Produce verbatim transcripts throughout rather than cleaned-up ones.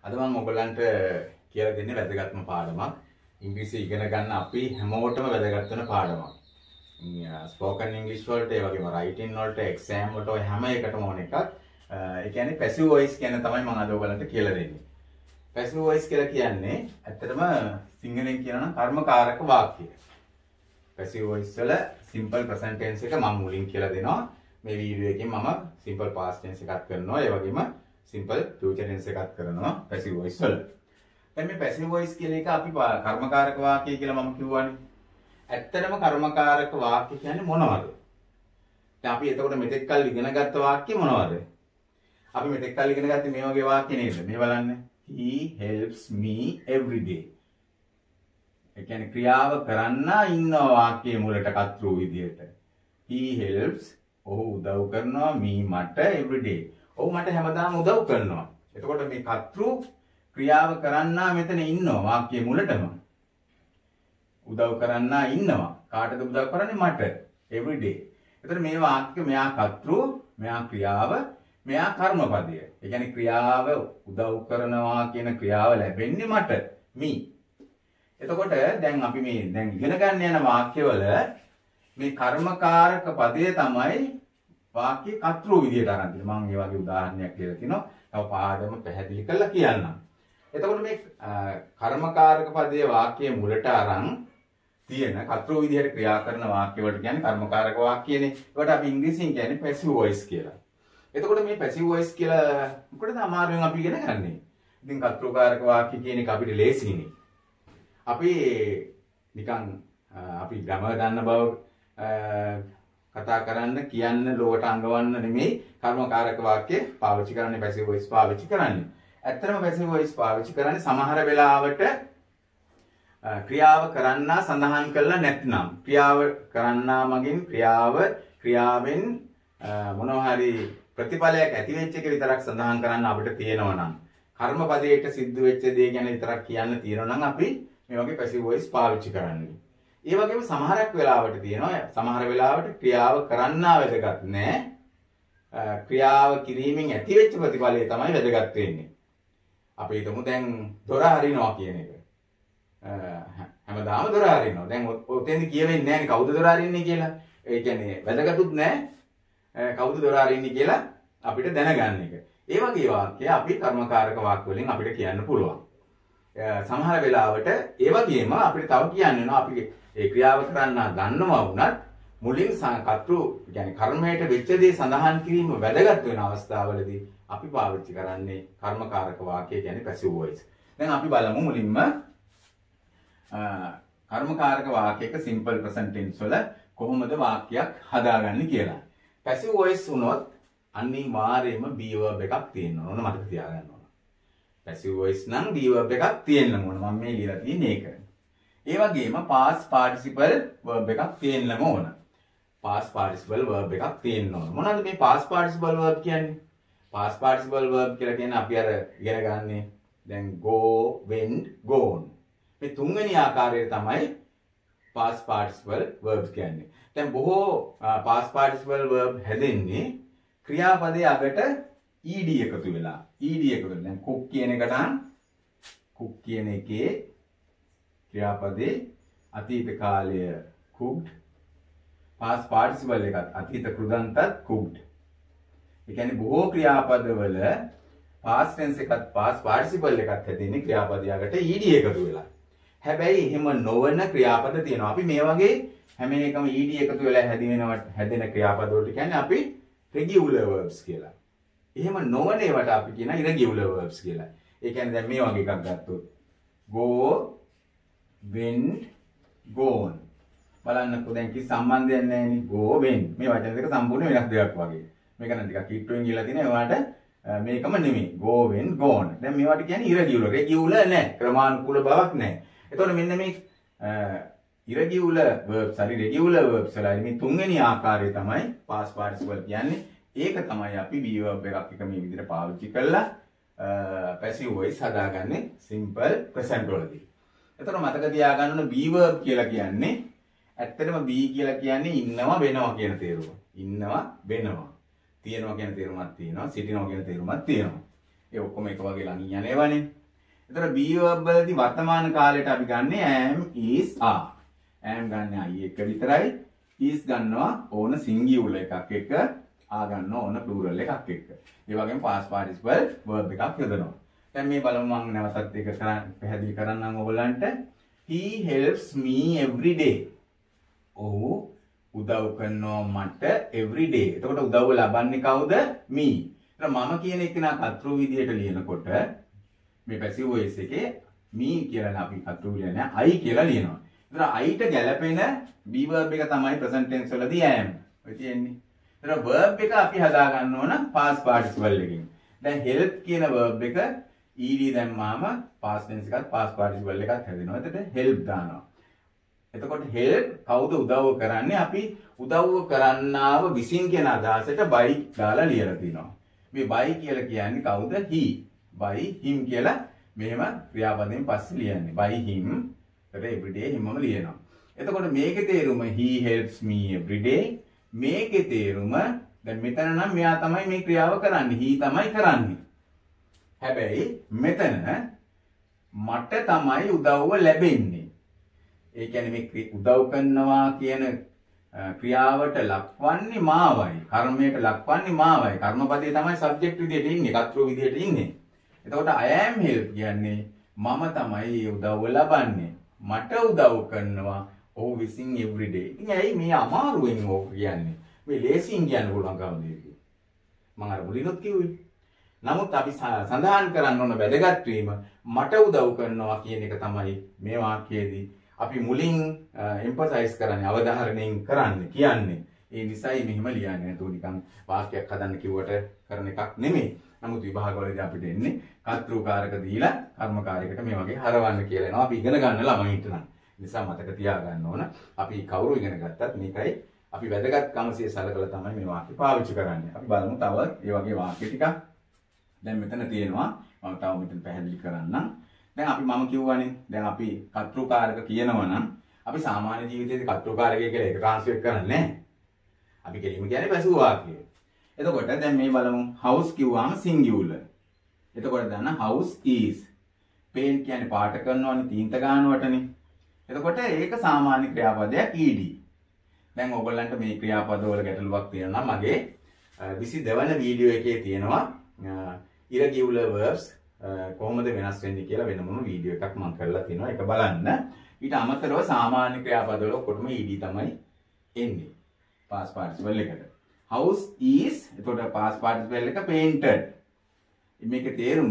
අද මම ඔයගලන්ට කියලා දෙන්නේ වැදගත්ම පාඩමක්. ඉංග්‍රීසි ඉගෙන ගන්න අපි හැමෝටම වැදගත් වෙන පාඩමක්. ස්පෝකන් ඉංග්ලිෂ් වලට ඒ වගේම රයිටින් වලට එක්සෑම් වලට ඔය හැම එකටම ඕන එකක්. ඒ කියන්නේ පැසිව් වොයිස් කියන තමයි මම අද ඔයගලන්ට කියලා දෙන්නේ. පැසිව් වොයිස් කියලා කියන්නේ ඇත්තටම සිංහලෙන් කියනවා නම් කර්මකාරක වාක්‍ය. පැසිව් වොයිස් වල සිම්පල් ප්‍රසන්ට් ටෙන්ස් එක මම මුලින් කියලා දෙනවා. මේ වීඩියෝ එකෙන් මම සිම්පල් පාස්ට් ටෙන්ස් එකක් කරනවා. ඒ වගේම සිම්පල් ෆියුචර් ටෙන්ස් එකක් කරනවා පැසිව් වොයිස් වල. දැන් මේ පැසිව් වොයිස් කියන එක අපි කර්මකාරක වාක්‍ය කියලා මම කිව්වනේ. ඇත්තටම කර්මකාරක වාක්‍ය කියන්නේ මොනවද? දැන් අපි එතකොට මෙතෙක් කල් ඉගෙන ගත්ත වාක්‍ය මොනවද? අපි මෙතෙක් කල් ඉගෙන ගත්තේ මේ වගේ වාක්‍ය නේද? මේ බලන්න. He helps me every day. ඒ කියන්නේ ක්‍රියාව කරන්න ඉන්න වාක්‍යයේ මුලට කතෘ විදියට. He helps ඔහු උදව් කරනවා me මට every day. ඔහු මට හැමදාම උදව් කරනවා. එතකොට මේ කතෘ ක්‍රියාව කරන්න මෙතන ඉන්නවා වාක්‍යයේ මුලටම. උදව් කරන්න ඉන්නවා. කාටද උදව් කරන්නේ? මට. every day. එතකොට මේ වාක්‍ය මෙයා කතෘ, මෙයා ක්‍රියාව, මෙයා කර්මපදය. ඒ කියන්නේ ක්‍රියාව උදව් කරනවා කියන ක්‍රියාව ලැබෙන්නේ මට. me. එතකොට දැන් අපි මේ දැන් ඉගෙන ගන්න යන වාක්‍යවල මේ කර්මකාරක පදය තමයි වාක්‍ය කතෘ විදියට අරන් තියෙන්නේ. මම මේ වගේ උදාහරණයක් කියලා තිනවා. තව පාඩම පැහැදිලි කරලා කියන්නම්. එතකොට මේ කර්මකාරක පදයේ වාක්‍යයේ මුලට අරන් තියෙන කතෘ විදියට ක්‍රියා කරන වාක්‍ය වලට කියන්නේ කර්මකාරක වාක්‍යනේ. ඒකට අපි ඉංග්‍රීසියෙන් කියන්නේ පැසිව් වොයිස් කියලා. එතකොට මේ පැසිව් වොයිස් කියලා මොකටද අමාරුවෙන් අපි ඉගෙන ගන්නෙ? ඉතින් කතෘකාරක වාක්‍ය කියන එක අපිට ලේසියිනේ. අපි නිකන් අපි ග්‍රැමර් දන්න බව කතා කරන්න කියන්න ලෝකට අඟවන්න නෙමෙයි කර්මකාරක වාක්‍ය පාවිච්චි කරන්නේ පැසිව් වොයිස් පාවිච්චි කරන්නේ. ඇත්තටම පැසිව් වොයිස් පාවිච්චි කරන්නේ සමහර වෙලාවට ක්‍රියාව කරන්නා සඳහන් කළා නැත්නම් ක්‍රියාව කරන්නා මගින් ක්‍රියාව ක්‍රියාවෙන් මොනවා හරි ප්‍රතිඵලයක් ඇති වෙච්ච එක විතරක් සඳහන් කරන්න අපිට තියෙනවා නම් කර්මපදයට සිද්ධ වෙච්ච දේ ගැන විතරක් කියන්න තියෙනවා නම් අපි මේ වගේ පැසිව් වොයිස් පාවිච්චි කරන්නේ. ඒ වගේම සමහරක් වෙලාවට තියෙනවා සමහර වෙලාවට ක්‍රියාව කරන්නා වැදගත් නෑ. ක්‍රියාව කිරීමෙන් ඇති වෙච්ච ප්‍රතිඵලය තමයි වැදගත් වෙන්නේ. අපි හිතමු දැන් දොර අරිනවා කියන එක. හැමදාම දොර අරිනවා. දැන් ඔතෙන්ද කියවෙන්නේ නෑනේ කවුද දොර අරින්නේ කියලා. ඒ කියන්නේ වැදගත්ුත් නෑ. කවුද දොර අරින්නේ කියලා අපිට දැනගන්න එක. ඒ වගේ වාක්‍ය අපි කර්මකාරක වාක්‍ය වලින් අපිට කියන්න පුළුවන්. සමහර වෙලාවට ඒ වගේම අපිට තව කියන්න වෙනවා අපි ඒ ක්‍රියාව කරන්න ගන්නවා වුණත් මුලින් කතෘ يعني කර්මයට වෙච්ච දේ සඳහන් කිරීම වැදගත් වෙන අවස්ථාවලදී අපි පාවිච්චි කරන්නේ කර්මකාරක වාක්‍ය කියන්නේ පැසිව් වොයිස්. දැන් අපි බලමු මුලින්ම කර්මකාරක වාක්‍යයක සිම්පල් ප්‍රසන්ට් ටෙන්ස් වල කොහොමද වාක්‍යයක් හදාගන්නේ කියලා. පැසිව් වොයිස් වුණොත් අනිවාර්යයෙන්ම be verb එකක් තියෙන්න ඕන මතක තියාගන්න ඕන. පැසිව් වොයිස් නම් be verb එකක් තියෙන්න ඕන. මම මේ ලියලා තියෙන්නේ ඒක. ඒ වගේම past participle verb එකක් තියෙන්නම ඕන. past participle verb එකක් තියෙන්න ඕන. මොනවද මේ past participle verb කියන්නේ? past participle verb කියලා කියන්නේ අපි අර ඉගෙන ගන්නේ දැන් go, went, gone. මේ තුන්වෙනි ආකාරයට තමයි past participle verbs කියන්නේ. දැන් බොහෝ past participle verb හැදෙන්නේ ක්‍රියාපදයේ අගට ed එකතු වෙලා. ed එකතු වෙලා. දැන් cook කියන එකට නම් cook කියන එකේ ක්‍රියාපදේ අතීත කාලය cooked, past participle එකත් අතීත කෘදන්තත් cooked. ඒ කියන්නේ බොහෝ ක්‍රියාපදවල past tense එකත් past participle එකත් හැදෙන්නේ ක්‍රියාපදයකට ed එකතු වෙලා. හැබැයි එහෙම නොවන ක්‍රියාපද තියෙනවා. අපි මේ වගේ හැම එකම ed එකතු වෙලා හැදිනවට හැදෙන ක්‍රියාපද වලට කියන්නේ අපි regular verbs කියලා. එහෙම නොවන ඒවාට අපි කියන irregular verbs කියලා. ඒ කියන්නේ දැන් මේ වගේ එකක් ගත්තොත් go, went, gone. බලන්නකෝ දැන් කි සම්බන්ධයක් නැහැ නේ go, went. මේ වචන දෙක සම්පූර්ණ වෙනස් දෙකක් වගේ. මේක නම් ටිකක් කිට්ටුවෙන් කියලා තියෙනවා. ඒවාට මේකම නෙමෙයි. go, went, gone. දැන් මේවට කියන්නේ irregular. regular නැහැ. ක්‍රමානුකූල බවක් නැහැ. එතකොට මෙන්න මේ irregular verbs හරි regular verbs වලයි මේ තුන්වෙනි ආකාරය තමයි past participle කියන්නේ. ඒක තමයි අපි be verb එකක් එක මේ විදිහට පාවිච්චි කරලා passive voice හදාගන්නේ simple present වලදී. එතකොට මතක තියාගන්න ඕන be verb කියලා කියන්නේ ඇත්තටම be කියලා කියන්නේ ඉන්නවා වෙනවා කියන තේරුම. ඉන්නවා වෙනවා. තියෙනවා කියන තේරුමක් තියෙනවා. සිටිනවා කියන තේරුමක් තියෙනවා. ඒ ඔක්කොම එක වගේ ළඟින් යන ඒවානේ. එතකොට be verb වලදී වර්තමාන කාලයට අපි ගන්නේ am, is, are. am ගන්න I එක විතරයි. is ගන්නවා ඕන singular එකක් එක. are ගන්නවා ඕන plural එකක් එක. ඒ වගේම past participle verb එකක් යොදනවා. දැන් මේ බලමු මම නැවතත් ඒක පැහැදිලි කරන්නම් ඔයගොල්ලන්ට. he helps me every day. ඔහු උදව් කරනවා මට every day. එතකොට උදව්ව ලබන්නේ කවුද? me. එතන මම කියන එක නා කතෘ විදියට ලියනකොට මේ passive voice එකේ me කියලා අපි කතෘ ලියන්නේ I කියලා ලියනවා. එතන I ට ගැලපෙන be verb එක තමයි present tense වලදී am. ඔය තියෙන්නේ. එතන verb එක අපි හදා ගන්න ඕන past participle එකකින්. දැන් help කියන verb එක ed දැම්මාම past tense එකත් past participle එකත් හැදෙනවා. එතකොට help දානවා. එතකොට help කවුද උදව් කරන්නේ? අපි උදව් කරන්නාව විසින් කියන අදහසට by දාලා ලියලා තිනවා. මේ by කියලා කියන්නේ කවුද? he. by him කියලා මෙහෙම ක්‍රියාපදයෙන් පස්සේ ලියන්නේ. by him. එතකොට every day himම ලියනවා. එතකොට මේකේ තේරුම he helps me every day. මේකේ තේරුම දැන් මෙතන නම් මෙයා තමයි මේ ක්‍රියාව කරන්නේ. he තමයි කරන්නේ. හැබැයි මෙතන මට තමයි උදව්ව ලැබෙන්නේ. ඒ කියන්නේ මේ උදව් කරනවා කියන ක්‍රියාවට ලක්වන්නේ මාවයි. කර්මයට ලක්වන්නේ මාවයි. කර්මපදයේ තමයි සබ්ජෙක්ට් විදියට ඉන්නේ, කර්තෘ විදියට ඉන්නේ. එතකොට I am help කියන්නේ මම තමයි මේ උදව්ව ලබන්නේ. මට උදව් කරනවා ඔහු විසින් every day. ඉතින් ඇයි මේ අමාරුවෙන් ඕක කියන්නේ? මේ ලේසියෙන් කියන්න පුළුවන් කවුද? මම අර මුලිනුත් කිව්වේ. නමුත් අපි සඳහන් කරන්න ඕන වැදගත් වීම මට උදව් කරනවා කියන එක තමයි මේ වාක්‍යයේදී අපි මුලින් එම්ෆසයිස් කරන්නේ, අවධාරණයෙන් කරන්නේ, කියන්නේ. ඒ නිසායි මෙහිම ලියන්නේ. නැතුව නිකන් වාක්‍යයක් හදන්න කිව්වට කරන එකක් නෙමෙයි. නමුත් විභාගවලදී අපිට එන්නේ කර්තෘකාරක දීලා කර්මකාරයකට මේ වගේ හරවන්න කියලා එනවා. අපි ඉගෙන ගන්න ළමයින්ට නම්. නිසා මතක තියාගන්න ඕන. අපි කවුරු ඉගෙන ගත්තත් මේකයි අපි වැදගත්කමසේ සලකලා තමයි මේ වාක්‍ය පාවිච්චි කරන්නේ. අපි බලමු තව ඒ වගේ වාක්‍ය ටිකක්. දැන් මෙතන තියෙනවා මම තව මෙතන පැහැදිලි කරන්නම්. දැන් අපි මම කිව්වනේ දැන් අපි කර්තෘකාරක කියනවා නම් අපි සාමාන්‍ය ජීවිතයේදී කර්තෘකාරකය කියලා එක ට්‍රාන්ස්ලේට් කරන්නේ නැහැ. අපි කෙලින්ම කියන්නේ පැසුව වාක්‍යය. එතකොට දැන් මේ බලමු house කිව්වම singular. එතකොට දන්න house is. paint කියන්නේ පාට කරනවනේ තීන්ත ගන්නවටනේ. එතකොට ඒක සාමාන්‍ය ක්‍රියාපදයක් ed. දැන් ඔයගොල්ලන්ට මේ ක්‍රියාපදවල ගැටලුවක් තියෙනවා නම් මගේ විසි දෙක වෙනි වීඩියෝ එකේ තියෙනවා irregular verbs කොහොමද වෙනස් වෙන්නේ කියලා වෙන මොන වීඩියෝ එකක් මම කරලා තිනවා. ඒක බලන්න. ඊට අමතරව සාමාන්‍ය ක්‍රියාපදවල ඔක්කොටම ed තමයි එන්නේ. past participle එකට. house is එතකොට past participle එක painted. මේකේ තේරුම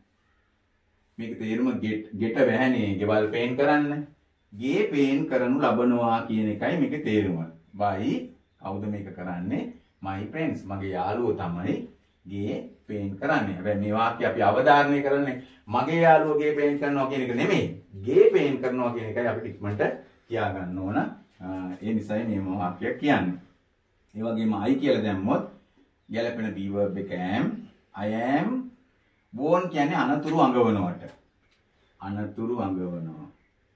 මේකේ තේරුම get get වැහනේ ගෙවල් paint කරන්න. ගේ paint කරනු ලබනවා කියන එකයි මේකේ තේරුම. by කවුද මේක කරන්නේ? my friends. මගේ යාළුවෝ තමයි ගේ paint කරන්නේ. හැබැයි මේ වාක්‍ය අපි අවධාරණය කරන්නේ මගේ යාළුවෝ ගේ paint කරනවා කියන එක නෙමෙයි. ගේ paint කරනවා කියන එකයි අපිට ඉක්මනට කියා ගන්න ඕන. ඒ නිසායි මේ වාක්‍යය කියන්නේ. ඒ වගේම I කියලා දැම්මොත් ගැලපෙන be verb එක am. I am born කියන්නේ අනතුරු අඟවනවට. අනතුරු අඟවනවා.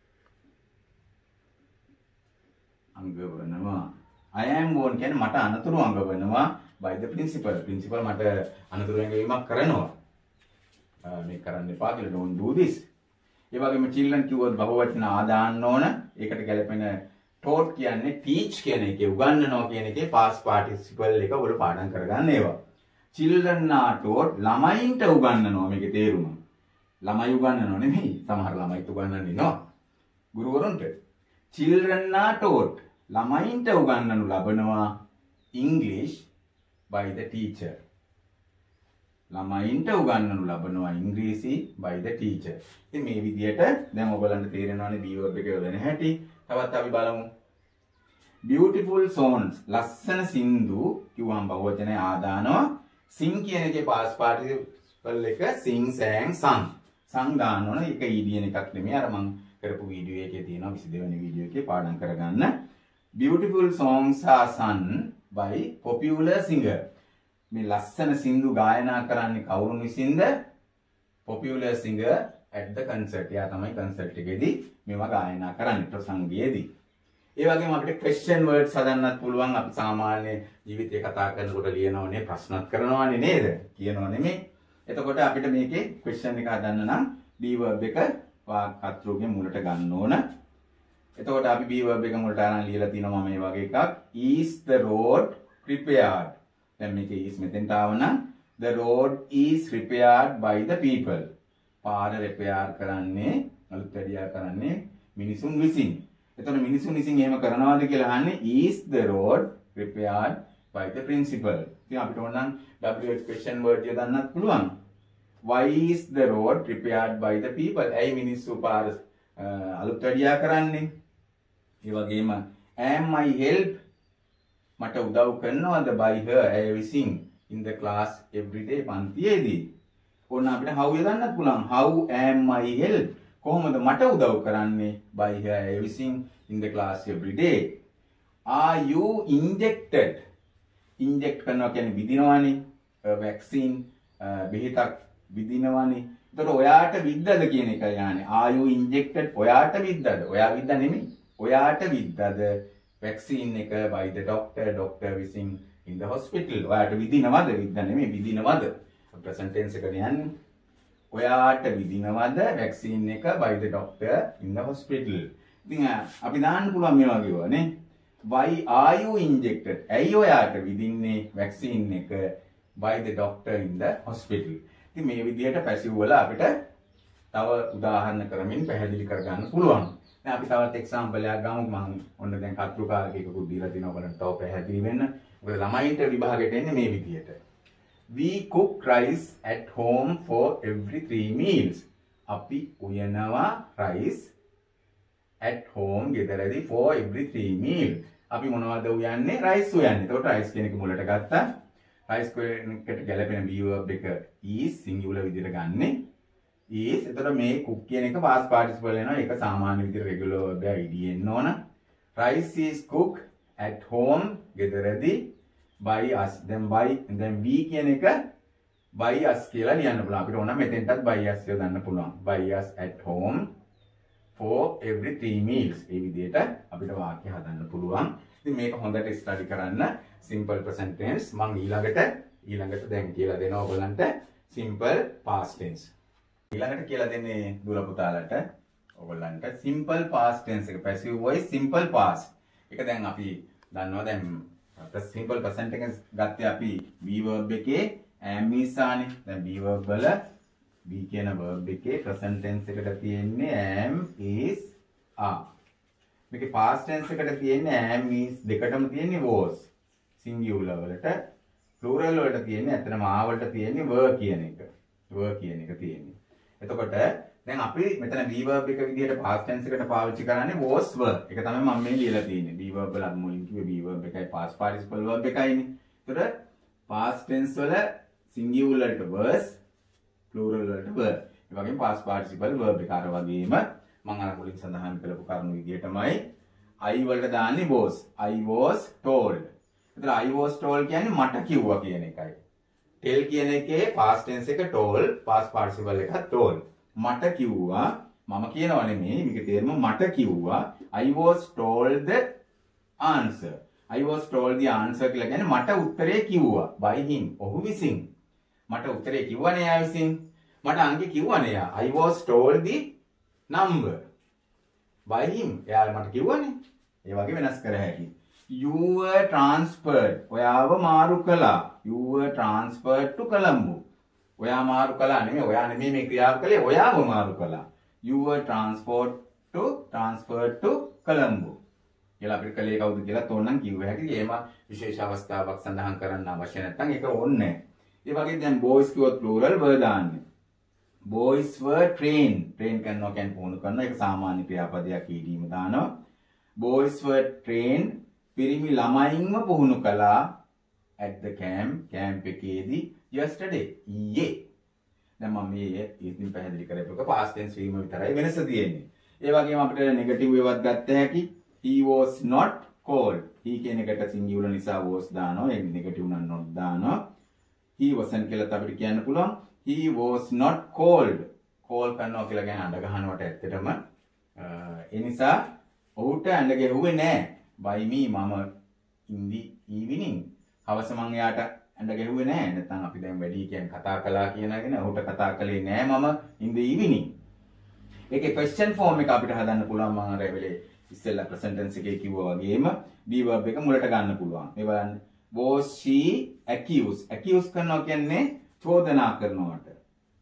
අඟවනවා. I am born කියන්නේ මට අනතුරු අඟවනවා by the principal. principal මට අනතුරු අඟවීමක් කරනවා. මේ කරන්න එපා කියලා don't do this. ඒ වගේම children කිව්වොත් බහුවචන ආදාන්න ඕන. ඒකට ගැලපෙන taught කියන්නේ teach කියන එකේ උගන්වනවා කියන එකේ past participle එක ඔයගොල්ලෝ පාඩම් කරගන්න ඒවා. children are taught ළමයින්ට උගන්වනවා මේකේ තේරුම. ළමයි උගන්වනව නෙමෙයි. සමහර ළමයිත් උගන්වන්නේ නෝ. ගුරුවරුන්ට. children are taught ළමයින්ට උගන්වනු ලබනවා English by the teacher. ළමයින්ට උගන්වනු ලබනවා ඉංග්‍රීසි by the teacher. ඉතින් මේ විදිහට දැන් ඔයගලන්ට තේරෙනවානේ be verb එක යොදන හැටි. තවත් අපි බලමු. beautiful songs ලස්සන සින්දු කිව්වම බහුවචනය ආදානවා. sing කියන එකේ past participle එක sing sang sung. sung දාන්න ඕන. ඒක ed එකක් නෙමෙයි. අර මම කරපු වීඩියෝ එකේ තියෙනවා විසි දෙක වෙනි වීඩියෝ එකේ පාඩම් කරගන්න. beautiful songs are sung by popular singer. මේ ලස්සන සින්දු ගායනා කරන්නේ කවුරුන් විසින්ද? popular singer at the concert. යා තමයි concert එකේදී මේවා ගායනා කරන්නේ ප්‍රසංගයේදී. ඒ වගේම අපිට question words හදන්නත් පුළුවන්. අපි සාමාන්‍ය ජීවිතේ කතා කරනකොට ලියනවනේ ප්‍රශ්නත් කරනවනේ නේද? කියනව නෙමෙයි. එතකොට අපිට මේකේ question එක හදන්න නම් be verb එක කර්තෘගේ මුලට ගන්න ඕන. එතකොට අපි be verb එක මුලට අරන් ලියලා තිනවා මේ වගේ එකක්. is the road repaired. දැන් මේක is මෙතෙන්ට ආව නම් the road is repaired by the people. පාර repair කරන්නේ අලුත් වැඩියා කරන්නේ මිනිසුන් විසින්. එතකොට මිනිසුන් විසින් එහෙම කරනවාද කියලා අහන්නේ is the road repaired by the principal. ඉතින් අපිට ඕන නම් W H question word එක දාන්නත් පුළුවන්. Why is the road repaired by the people? ඇයි මිනිස්සු පාර අලුත් වැඩියා කරන්නේ? ඒ වගේම am I help මට උදව් කරනවද by her ඇය විසින් in the class every day පන්තියේදී. ඕන අපිට how යදන්නත් පුළුවන්. How am I help? කොහොමද මට උදව් කරන්නේ by her ඇය විසින් in the class every day. Are you injected? inject කරනවා කියන්නේ විදිනවනේ. vaccine බෙහෙතක් විදිනවනේ. එතකොට ඔයාට විද්දද කියන එකයි යන්නේ. Are you injected? ඔයාට විද්දද? ඔයා විද්ද නෙමෙයි. ඔයාට විද්දද vaccine එක by the doctor doctor විසින් in the hospital. ඔයාට විදිනවද? විද්ද නෙමෙයි විදිනවද? present tense එකට යන්නේ. ඔයාට විදිනවද vaccine එක by the doctor in the hospital. ඉතින් අපි දාන්න පුළුවන් මේ වගේ ඒවා නේ. Why are you injected? ඇයි ඔයාට විදින්නේ vaccine එක by the doctor in the hospital. ඉතින් මේ විදිහට passive වල අපිට තව උදාහරණ කරමින් පැහැදිලි කරගන්න පුළුවන්. දැන් අපි තවත් example එකක් ගමු. මම ඔන්න දැන් කර්තෘකාරක එකකුත් දීලා තිනවා බලන්න තව පැහැදිලි වෙන්න. මොකද ළමයින්ට විභාගයට එන්නේ මේ විදිහට. We cook rice at home for every three meals. අපි උයනවා rice at home ගෙදරදී for every three meal. අපි මොනවද උයන්නේ? rice උයන්නේ. එතකොට rice කියන එක මුලට ගත්තා. rice එකට ගැලපෙන be verb එක is singular විදිහට ගන්නෙ. is එතකොට මේ cook කියන එක past participle වෙනවා. ඒක සාමාන්‍ය විදිහට regular verb එක ed එන්න ඕන. rice is cooked at home ගෙදරදී by us. then by then we කියන එක by us කියලා ලියන්න පුළුවන්. අපිට ඕන මෙතෙන්ටත් by us කියලා දාන්න පුළුවන්. by us at home for every three meals. මේ විදිහට අපිට වාක්‍ය හදන්න පුළුවන්. ඉතින් මේක හොඳට ස්ටඩි කරන්න. simple present tense මම ඊළඟට ඊළඟට දැන් කියලා දෙනවා ඔයගලන්ට simple past tense. ඊළඟට කියලා දෙන්නේ දුර පුතාලට ඔයගලන්ට simple past tense එක passive voice simple past. ඒක දැන් අපි දන්නවා දැන් simple present එක ගත්තේ අපි be verb එකේ am is ආනේ. දැන් be verb වල be කියන verb එකේ present tense එකට තියෙන්නේ am is are. මේකේ past tense එකට තියෙන්නේ am is දෙකටම තියෙන්නේ was. singular වලට plural වලට තියෙන්නේ ඇත්තටම are වලට තියෙන්නේ were කියන එක. were කියන එක තියෙන්නේ. එතකොට දැන් අපි මෙතන be verb එක විදිහට past tense එකට පාවිච්චි කරන්නේ was were. ඒක තමයි මම මේ ලියලා තියෙන්නේ. be verb වල මුලින් කිව්වේ be verb එකයි past participle verb එකයිනේ. එතකොට past tense වල singular වලට was plural වලට were. ඒ වගේම past participle verb එක අර වගේම මම අර මුලින් සඳහන් කළපු කරුණු විදිහටමයි I වලට දාන්නේ was. I was told. එතන I was told කියන්නේ මට කිව්වා කියන එකයි. tell කියන එකේ past tense එක told, past participle එක told. මට කිව්වා මම කියනවා නෙමෙයි මේකේ තේරුම මට කිව්වා I was told the answer. I was told the answer කියලා කියන්නේ මට උත්තරේ කිව්වා by him. ඔහු විසින්. මට උත්තරේ කිව්වනේ එයා විසින්. මට අංකෙ කිව්වනේ එයා. I was told the number by him. එයා මට කිව්වනේ. ඒ වගේ වෙනස් කර හැකියි. You were transferred. ඔයාව මාරු කළා. You were transferred to Colombo. ඔයා මාරු කළා නෙමෙයි. ඔයා නෙමෙයි මේ ක්‍රියාව කළේ. ඔයාව මාරු කළා. You were transferred to transferred to Colombo. කියලා අපිට කලේ කවුද කියලා තෝරනම් කිව්ව හැකි. ඒම විශේෂ අවස්ථාවක් සඳහන් කරන්න අවශ්‍ය නැත්නම් ඒක ඕනේ නැහැ. ඒ වගේ දැන් boys කිව්වොත් plural were දාන්නේ. Boys were trained. train කරනවා කියන්නේ පුහුණු කරනවා. ඒක සාමාන්‍ය ක්‍රියාපදයක් ඊදීම දානවා. Boys were trained. පිරිමි ළමයින්ව පුහුණු කළා at the camp. camp එකේදී yesterday. ඊයේ. දැන් මම මේ ඉතින් පැහැදිලි කරේපක past tense වීම විතරයි වෙනස තියෙන්නේ. ඒ වගේම අපිට negative ඒවත් ගත්ත හැකි. He was not cold. he කියන එකට singular නිසා was දානවා. ඒ negative නම් not දානවා. He wasn't කියලා අපිට කියන්න පුළුවන්. He was not cold. cold කරනවා කියලා කියන්නේ අඬ ගන්නවට ඇත්තටම ඒ නිසා ඔහුට අඬ ගැහුවේ නෑ. by me මම in the evening. හවස මම එයාට ඇඳ ගැහුවේ නැහැ. නැත්නම් අපි දැන් වැඩි කියන්නේ කතා කළා කියනගෙන ඔහුට කතා කළේ නෑ මම in the evening. ඒකේ question form එක අපිට හදන්න පුළුවන් මම අර වෙලේ ඉස්සෙල්ලා present tense එකේ කිව්වා වගේම be verb එක මුලට ගන්න පුළුවන්. මේ බලන්න. Was she accused? accused කරනවා කියන්නේ චෝදනා කරනවට.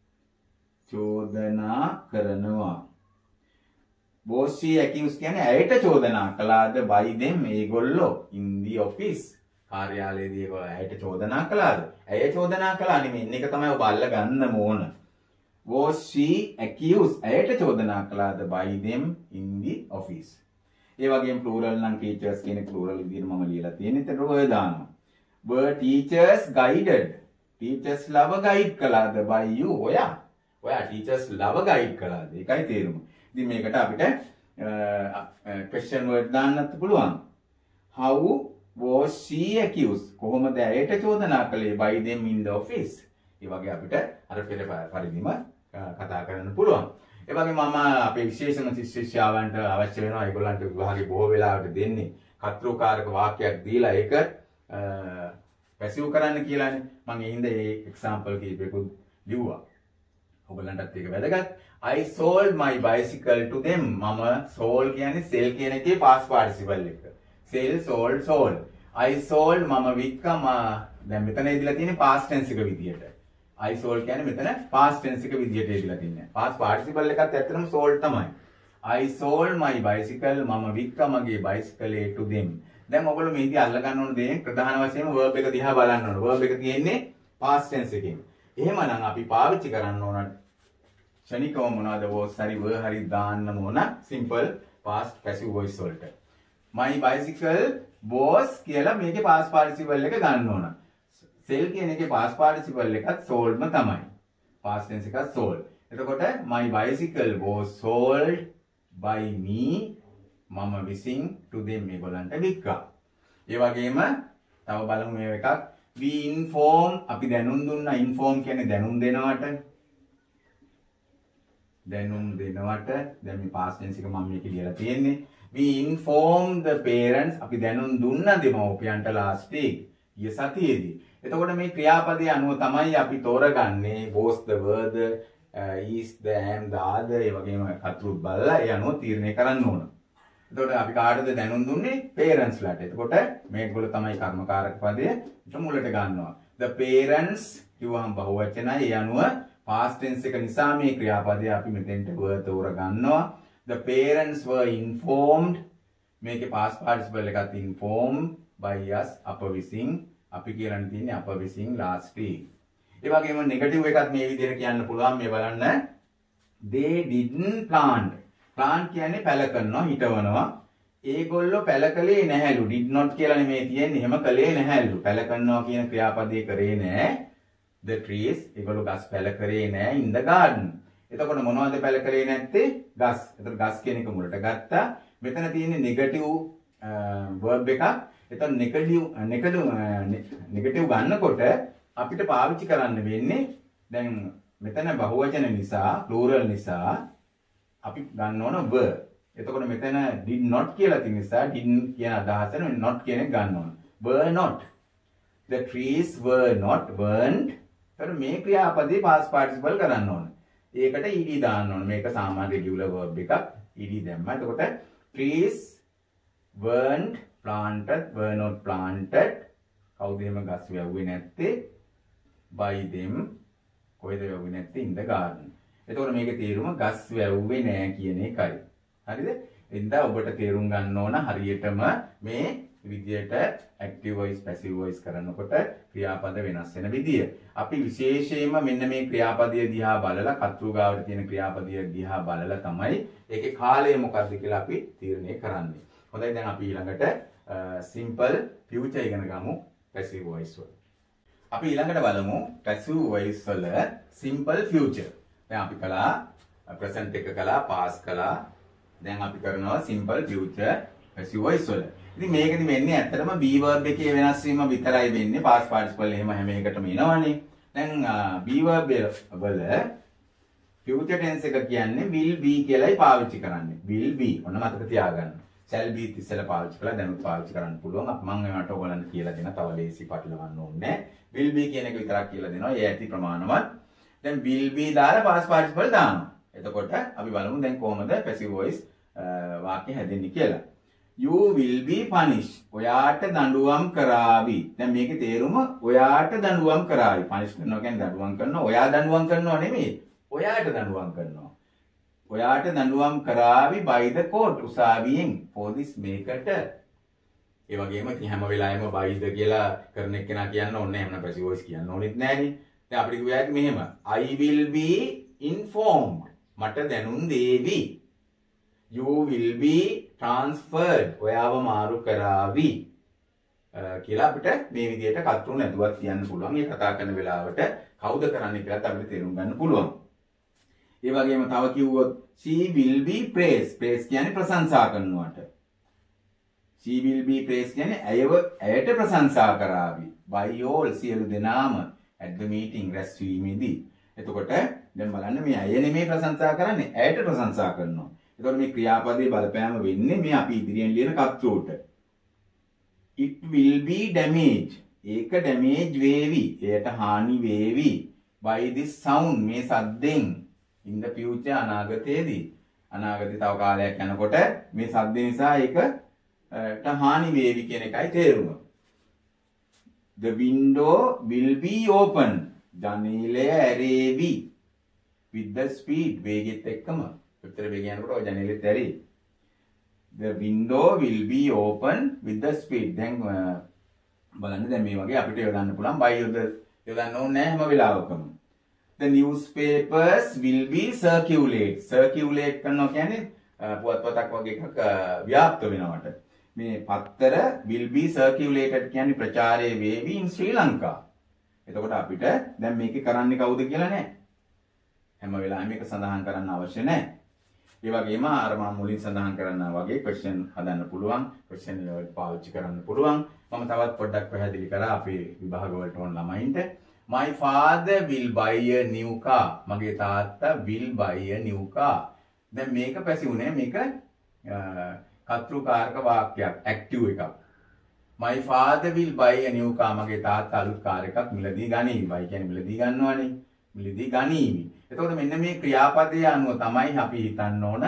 චෝදනා කරනවා. Was she accused කියන්නේ ඇයට චෝදනා කළාද by them ඒගොල්ලෝ in the office. කාර්යාලයේදී ඒගොල්ලෝ ඇයට චෝදනා කළාද? ඇය චෝදනා කළා නෙමෙයි. මේක තමයි ඔබ අල්ල ගන්න ඕන. Was she accused? ඇයට චෝදනා කළාද by them in the office. ඒ වගේම plural නම් teachers කියන plural විදිහට මම ලියලා තියෙන්නේ. ඒතර ඔය දානවා. Were teachers guided? teachers ලව guide කළාද by you? ඔයා. ඔයා teachers ලව guide කළාද? ඒකයි තේරුම. ඉතින් මේකට අපිට question word දාන්නත් පුළුවන්. How was she accused? කොහොමද ඇයට චෝදනා කළේ by them in the office? ඒ වගේ අපිට අර පෙර පරිදිම කතා කරන්න පුළුවන්. ඒ වගේ මම අපේ විශේෂම ශිෂ්‍යයන්ට අවශ්‍ය වෙනවා ඒගොල්ලන්ට විභාගේ බොහෝ වෙලාවට දෙන්නේ කර්තෘකාරක වාක්‍යයක් දීලා ඒක පැසිව් කරන්න කියලානේ. මම ඒ හින්දා ඒ එක්සැම්පල් කීපයකුත් ලිව්වා. ඔයගොල්ලන්ටත් ඒක වැදගත්. I sold my bicycle to them. මම sold කියන්නේ sell කියන එකේ past participle එක. sell sold sold. I sold මම වික්කම දැන් මෙතන ඉදලා තියෙන්නේ past tense එක විදියට. I sold කියන්නේ මෙතන past tense එක විදියට ඉදලා තින්නේ. past participle එකත් ඇත්තටම sold තමයි. I sold my bicycle මම වික්කමගේ bicycle to them. දැන් ඔයගොල්ලෝ මේකදී අල්ල ගන්න ඕන දේ ප්‍රධාන වශයෙන්ම verb එක දිහා බලන්න ඕන. verb එක තියෙන්නේ past tense එකකින්. එහෙමනම් අපි පාවිච්චි කරන්න ඕන ක්ෂණිකව මොනවාද was හරි were හරි දාන්න ඕන simple past passive voice වලට. My bicycle was කියලා මේකේ past participle එක ගන්න ඕන. sell කියන එකේ past participle එකත් sold ම තමයි. past tense එකත් sold. එතකොට my bicycle was sold by me මම විසින් to them මේගොල්ලන්ට වික්කා. ඒ වගේම තව බලමු මේ එකක් we inform අපි දැනුම් දුන්නා. inform කියන්නේ දැනුම් දෙනවට. දැනුම් දෙනවට දැන් මේ past tense එක මම මේක ලියලා තියෙන්නේ. we inform the parents අපි දැනුම් දුන්නා දෙමව්පියන්ට last week. ඊය සතියේදී. එතකොට මේ ක්‍රියාපදයේ අනුව තමයි අපි තෝරගන්නේ was the were the uh, is the am the are the ඒ වගේම කතෘත් බලලා ඒ අනුව තීරණය කරන්න ඕන. එතකොට අපි කාටද දැනුම් දුන්නේ? parents ලාට. එතකොට මේගොල්ලෝ තමයි කර්මකාරක පදය මුලට ගන්නවා. the parents කිව්වහම බහුවචනයි. ඒ අනුව past tense එක නිසා මේ ක්‍රියාපදය අපි මෙතෙන්ට were තෝර ගන්නවා. the parents were informed මේකේ past participle එකත් informed by us අප විසින් අපි කියන්න තියෙන්නේ අප විසින් last week. ඒ වගේම නෙගටිව් එකත් මේ විදිහට කියන්න පුළුවන්. මේ බලන්න they didn't plant. plant කියන්නේ පැල කරනවා හිටවනවා. ඒගොල්ලෝ පැල කළේ නැහැලු. did not කියලා නෙමෙයි තියෙන්නේ. එහෙම කළේ නැහැලු. පැල කරනවා කියන ක්‍රියාපදේ කරේ නැහැ. the trees ඒගොල්ලෝ ගස් පැල කරේ නැහැ in the garden. එතකොට මොනවද පැල කරේ නැත්තේ? ගස්. එතකොට ගස් කියන එක මුලට ගත්තා. මෙතන තියෙන්නේ නෙගටිව් verb එකක්. එතන නෙගටිව් නෙගටිව් නෙගටිව් ගන්නකොට අපිට පාවිච්චි කරන්න වෙන්නේ දැන් මෙතන බහුවචන නිසා plural නිසා අපි ගන්න ඕන were. එතකොට මෙතන did not කියලා තියෙන නිසා didn't කියන අදහසෙන් not කියන එක ගන්න ඕන. were not. the trees were not burned. එතකොට මේ ක්‍රියාපදේ past participle කරන්න ඕන. ඒකට ed දාන්න ඕන. මේක සාමාන්‍ය regular verb එකක්. ed දැම්මා. එතකොට trees weren't planted were not planted කවුද එහෙම ගස් වැව්වේ නැත්තේ by them කොහෙද වැව්වේ නැත්තේ in the garden. එතකොට මේකේ තේරුම ගස් වැව්වේ නෑ කියන එකයි. හරිද? එතෙන්ද ඔබට තේරුම් ගන්න ඕන හරියටම මේ විදියට active voice passive voice කරනකොට ක්‍රියාපද වෙනස් වෙන විදිය. අපි විශේෂයෙන්ම මෙන්න මේ ක්‍රියාපදය දිහා බලලා කර්තෘ ගාවට තියෙන ක්‍රියාපදය දිහා බලලා තමයි ඒකේ කාලය මොකක්ද කියලා අපි තීරණය කරන්නේ. හොඳයි දැන් අපි ඊළඟට simple future ඉගෙන ගමු passive voice වල. අපි ඊළඟට බලමු passive voice වල simple future. දැන් අපි කළා present එක කළා past කළා. දැන් අපි කරනවා simple future passive voice වල. ඉතින් මේකෙදි වෙන්නේ ඇත්තටම be verb එකේ වෙනස් වීම විතරයි වෙන්නේ. past participle එහෙම හැම එකටම එනවනේ. දැන් be verb වල future tense එක කියන්නේ will be කියලායි පාවිච්චි කරන්නේ. will be. ඔන්න මතක තියාගන්න. shall be ඉස්සෙල්ලා පාවිච්චි කළා දැන් පාවිච්චි කරන්න පුළුවන්. මම ඒකට ඔයගලන්ට කියලා දෙන තව ලේසි පටලවන්න ඕනේ. will be කියන එක විතරක් කියලා දෙනවා. ඒ ඇති ප්‍රමාණවත්. දැන් will be දාලා past participle දානවා. එතකොට අපි බලමු දැන් කොහොමද passive voice වාක්‍ය හැදෙන්නේ කියලා. You will be punished. ඔයාට දඬුවම් කරાવી. දැන් මේකේ තේරුම ඔයාට දඬුවම් කරાવી. punish කරනවා කියන්නේ දඬුවම් කරනවා. ඔයා දඬුවම් කරනවා නෙමෙයි. ඔයාට දඬුවම් කරනවා. ඔයාට දඬුවම් කරાવી by the court උසාවියෙන් for this මේකට. ඒ වගේම ඉතින් හැම වෙලාවෙම by the කියලා කරන එක්කෙනා කියන්න ඕනේ නැහැ. එහෙනම් passive voice කියන්න ඕනෙත් නැහැනේ. දැන් අපිට කිව්වා මෙහෙම I will be informed. මට දැනුම් දේවි. You will be transferred. ඔයාව මාරු කරાવી. කියලා අපිට මේ විදිහට කතරු නැතුවත් කියන්න පුළුවන්. මේ කතා කරන වෙලාවට කවුද කරන්නේ කියලාත් අපිට තේරුම් ගන්න පුළුවන්. ඒ වගේම තව කිව්වොත් she will be praised. praise කියන්නේ ප්‍රශංසා කරනවට. she will be praised කියන්නේ ඇයව ඇයට ප්‍රශංසා කරાવી. by all සියලු දෙනාම at the meeting රැස්වීමේදී. එතකොට දැන් බලන්න මේ ඇය නෙමෙයි ප්‍රශංසා කරන්නේ ඇයට ප්‍රශංසා කරනවා. එතකොට මේ ක්‍රියාපදයේ බලපෑම වෙන්නේ මේ අපි ඉදිරියෙන් ලියන කතරුවට. it will be damaged. ඒක damage වේවි. එයට හානි වේවි. by this sound මේ සද්දෙන් in the future අනාගතයේදී. අනාගතේ තව කාලයක් යනකොට මේ සද්ද නිසා ඒකට හානි වේවි කියන එකයි තේරුම. The window will be open. ජනේලය ඇරේවි. with the speed වේගෙත් එක්කම. උත්තර වේගය යනකොට ඔය ජනේලෙත් ඇරේ. The window will be open with the speed. දැන් බලන්න දැන් මේ වගේ අපිට යොදන්න පුළුවන් by යොද යොදන්න ඕනේ නැහැ හැම වෙලාවකම. The newspapers will be circulate. circulate කරනවා කියන්නේ පුවත්පතක් වගේ එකක් ව්‍යාප්ත වෙනවට. මේ පත්තර will be circulated කියන්නේ ප්‍රචාරය වේවි in Sri Lanka. එතකොට අපිට දැන් මේකේ කරන්නේ කවුද කියලා නැහැ. හැම වෙලාවෙම මේක සඳහන් කරන්න අවශ්‍ය නැහැ. ඒ වගේම අර මම මුලින් සඳහන් කරනා වගේ question හදන්න පුළුවන්. question වලට පාවිච්චි කරන්න පුළුවන්. මම තවත් පොඩ්ඩක් පැහැදිලි කරා අපේ විභාග වලට ඕන ළමයින්ට. My father will buy a new car. මගේ තාත්තා will buy a new car. දැන් මේක පැසි උනේ මේක කතෘකාරක වාක්‍යයක් active එකක්. My father will buy a new car. මගේ තාත්තා අලුත් කාර් එකක් මිලදී ගනීවි. buy කියන්නේ මිලදී ගන්නවනේ. මිලදී ගනීවි. එතකොට මෙන්න මේ ක්‍රියාපදයේ අනුව තමයි අපි හිතන්න ඕන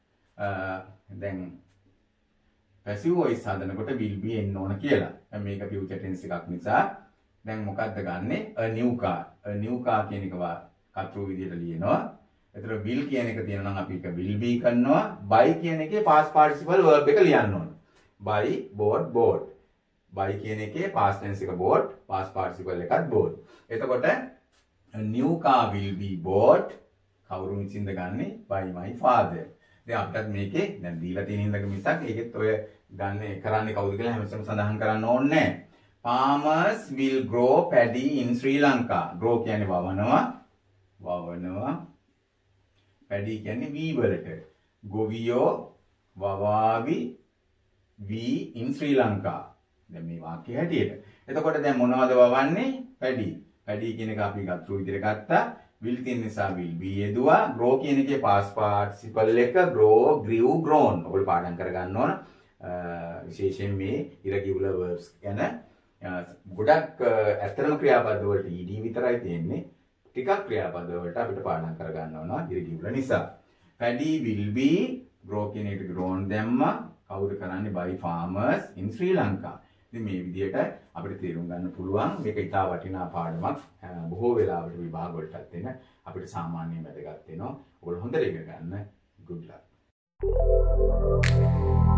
දැන් passive voice හදනකොට will be එන්න ඕන කියලා. දැන් මේක future tense එකක් නිසා දැන් මොකද්ද ගන්නෙ? a new car. a new car කියන එක කතෘ විදිහට ලියනවා. එතකොට will කියන එක තියෙනවා නම් අපි ඒක will be කරනවා. buy කියන එකේ past participle verb එක ලියන්න ඕන. buy, bought, bought. buy කියන එකේ past tense එක bought, past participle එකත් bought. එතකොට a new car will be bought. කවුරු විසින්ද ගන්නෙ? by my father. දැන් අපිට මේකේ දැන් දීලා තියෙන ඉඳක මිසක් ඒකෙත් ඔය ගන්න කරන්නේ කවුද කියලා හැමතිස්සෙම සඳහන් කරන්න ඕනේ නැහැ. Farmers will grow paddy in Sri Lanka. grow කියන්නේ වවනවා. වවනවා. paddy කියන්නේ වී වලට. ගොවියෝ වවාවි වී in Sri Lanka. දැන් මේ වාක්‍යය හැටියට. එතකොට දැන් මොනවද වවන්නේ? paddy. paddy කියන එක අපි ගත්තු විදිහට ගත්තා. will තියෙන නිසා will be යෙදුවා. grow කියන එකේ past participle එක grow, grew, grown. ඔයගොල්ලෝ පාඩම් කරගන්න ඕන. විශේෂයෙන් මේ irregular verbs ගැන ගොඩක් ඇත්තටම ක්‍රියාපද වලට ed විතරයි තියෙන්නේ. ටිකක් ක්‍රියාපද වලට අපිට පාඩම් කරගන්න ඕන irregular නිසා. paddy will be grow කියන එකට grown දැම්මා. කවුද කරන්නේ? by farmers in Sri Lanka. ඉතින් මේ විදිහට අපිට තේරුම් ගන්න පුළුවන් මේක ඉතා වටිනා පාඩමක්. බොහෝ වෙලාවට විභාග වලටත් එන අපිට සාමාන්‍යයෙන් වැදගත් වෙනවා. ඔයගොල්ලෝ හොඳට ඉගෙන ගන්න. good luck.